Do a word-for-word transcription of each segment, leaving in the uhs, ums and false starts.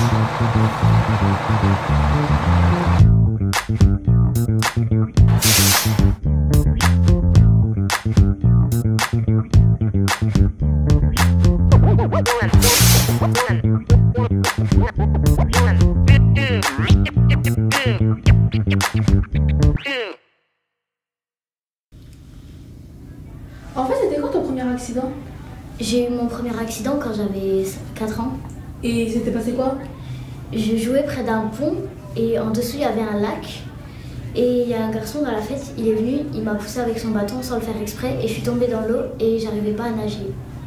En fait, c'était quoi ton premier accident? J'ai eu mon premier accident quand j'avais quatre ans. Et il s'était passé quoi? Je jouais près d'un pont et en dessous il y avait un lac. Et il y a un garçon dans la fête, il est venu, il m'a poussé avec son bâton sans le faire exprès et je suis tombée dans l'eau et j'arrivais pas à nager.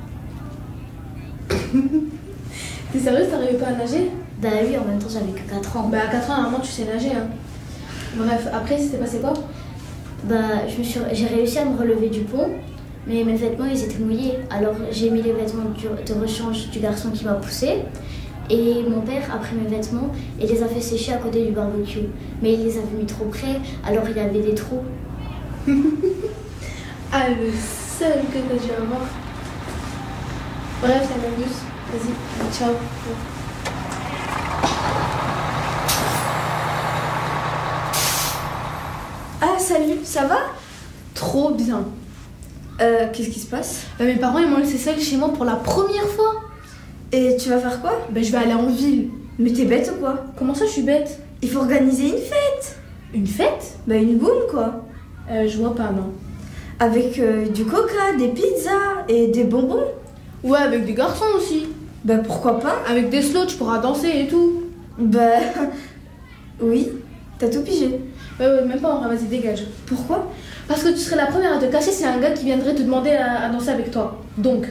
T'es sérieuse, t'arrivais pas à nager? Bah oui, en même temps j'avais que quatre ans. Bah à quatre ans, normalement tu sais nager hein. Bref, après il s'était passé quoi? Bah je me suis, j'ai réussi à me relever du pont, mais mes vêtements ils étaient mouillés. Alors j'ai mis les vêtements du, de rechange du garçon qui m'a poussé. Et mon père a pris mes vêtements et les a fait sécher à côté du barbecue. Mais il les avait mis trop près, alors il y avait des trous. Ah, le seul que t'as dû avoir. Bref, c'est un bus. Vas-y, ciao. Ah, salut, ça va? Trop bien. Euh, qu'est-ce qui se passe? Bah, mes parents ils m'ont laissé seule chez moi pour la première fois. Et tu vas faire quoi? Bah, je vais aller en ville. Mais t'es bête ou quoi? Comment ça, je suis bête? Il faut organiser une fête. Une fête? Bah une boum quoi. Euh, je vois pas, non. Avec euh, du coca, des pizzas et des bonbons. Ouais, avec des garçons aussi. Bah pourquoi pas? Avec des slots, tu pourras danser et tout. Bah oui, t'as tout pigé. Ouais, ouais, même pas, vas-y, dégage. Pourquoi? Parce que tu serais la première à te cacher, c'est un gars qui viendrait te demander à, à danser avec toi. Donc.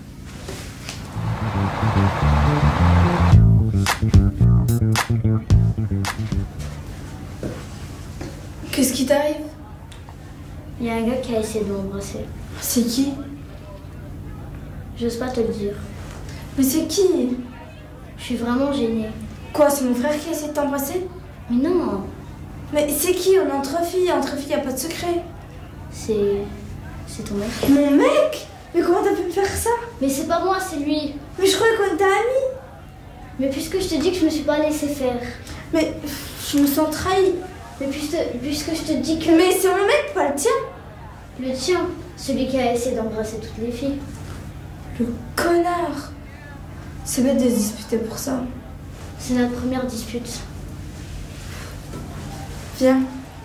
Qu'est-ce qui t'arrive? Il y a un gars qui a essayé de m'embrasser. C'est qui? J'ose pas te le dire. Mais c'est qui? Je suis vraiment gênée. Quoi, c'est mon frère qui a essayé de t'embrasser? Mais non, Mais c'est qui? On est entre filles, entre filles y a pas de secret. c'est... c'est ton mec. Mon mec? Mais comment t'as pu me faire ça? Mais c'est pas moi, c'est lui. Mais je croyais qu'on était amis. Mais puisque je te dis que je me suis pas laissé faire. Mais je me sens trahie. Mais puisque, puisque je te dis que... Mais c'est mon mec, pas le tien. Le tien, celui qui a essayé d'embrasser toutes les filles. Le connard. C'est bête de se disputer pour ça. C'est notre première dispute. Viens.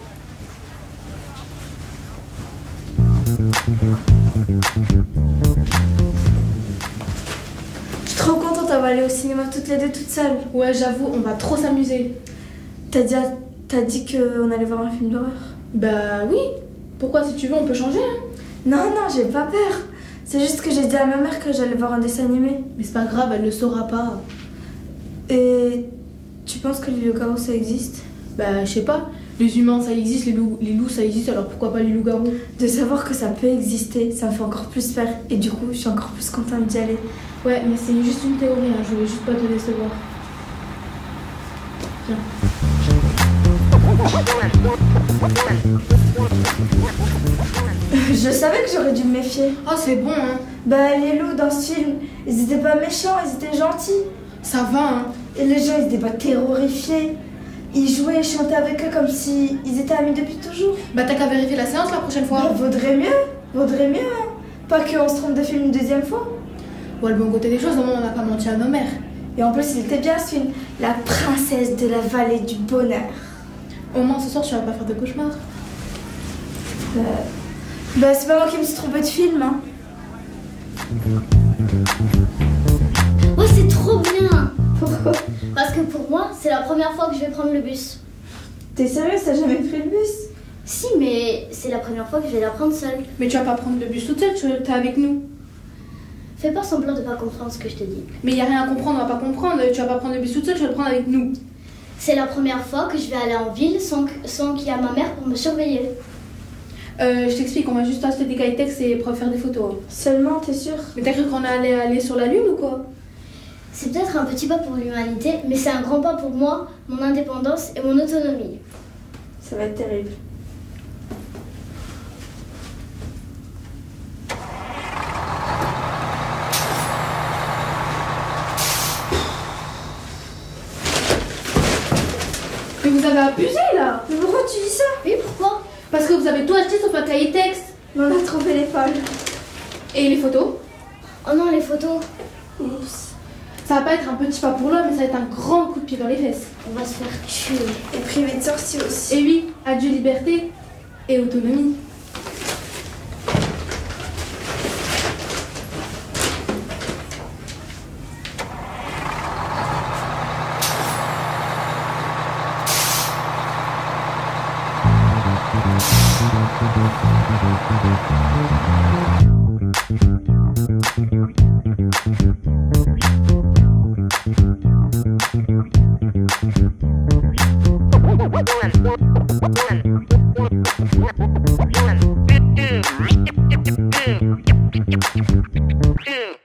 Je suis trop contente d'avoir allé au cinéma toutes les deux toutes seules. Ouais, j'avoue, on va trop s'amuser. T'as dit, à- t'as dit qu'on allait voir un film d'horreur? Bah oui. Pourquoi, si tu veux, on peut changer, hein. Non, non, j'ai pas peur. C'est juste que j'ai dit à ma mère que j'allais voir un dessin animé. Mais c'est pas grave, elle le saura pas. Et tu penses que les loups-garous ça existe? Bah, je sais pas. Les humains, ça existe, les loups, les loups, ça existe, alors pourquoi pas les loups-garous? De savoir que ça peut exister, ça me fait encore plus peur. Et du coup, je suis encore plus contente d'y aller. Ouais, mais c'est juste une théorie, hein. Je voulais juste pas te décevoir. Viens. Je savais que j'aurais dû me méfier. Oh, c'est bon, hein. Bah, les loups dans ce film, ils étaient pas méchants, ils étaient gentils. Ça va, hein. Et les gens, ils étaient pas terrorifiés. Ils jouaient et chantaient avec eux comme si ils étaient amis depuis toujours. Bah, t'as qu'à vérifier la séance la prochaine fois. Bah, vaudrait mieux, vaudrait mieux, hein. Pas qu'on se trompe de film une deuxième fois. Ouais, le bon côté des choses, au moins on n'a pas menti à nos mères. Et en plus, il était bien ce film. La princesse de la vallée du bonheur. Au moins ce soir, tu vas pas faire de cauchemar. Bah, bah c'est pas moi qui me suis trompée de film, hein. Oh, c'est trop bien. Pourquoi? Parce que pour moi, c'est la première fois que je vais prendre le bus. T'es sérieuse, t'as jamais pris le bus? Si, mais c'est la première fois que je vais la prendre seule. Mais tu vas pas prendre le bus toute seule, tu t'es avec nous. Fais pas semblant de pas comprendre ce que je te dis. Mais y a rien à comprendre, on va pas comprendre. Tu vas pas prendre le bus toute seule, tu vas le prendre avec nous. C'est la première fois que je vais aller en ville sans, que- sans qu'il y ait ma mère pour me surveiller. Euh, je t'explique, on va juste acheter des caïtex et pour faire des photos. Seulement, t'es sûre? Mais t'as cru qu'on allait aller sur la lune ou quoi? C'est peut-être un petit pas pour l'humanité, mais c'est un grand pas pour moi, mon indépendance et mon autonomie. Ça va être terrible. vous avez abusé là. Mais pourquoi tu dis ça? Oui, pourquoi? Parce que vous avez tout acheté sauf un cahier texte. Mais on a trouvé les folles. Et les photos? Oh non, les photos. Oups. Ça va pas être un petit pas pour l'homme, mais ça va être un grand coup de pied dans les fesses. On va se faire tuer. Et privé de sortie aussi. Et oui, adieu liberté et autonomie. Mm.